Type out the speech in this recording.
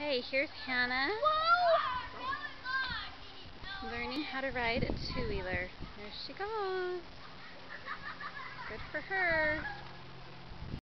Hey, here's Hannah learning how to ride a two-wheeler. There she goes. Good for her.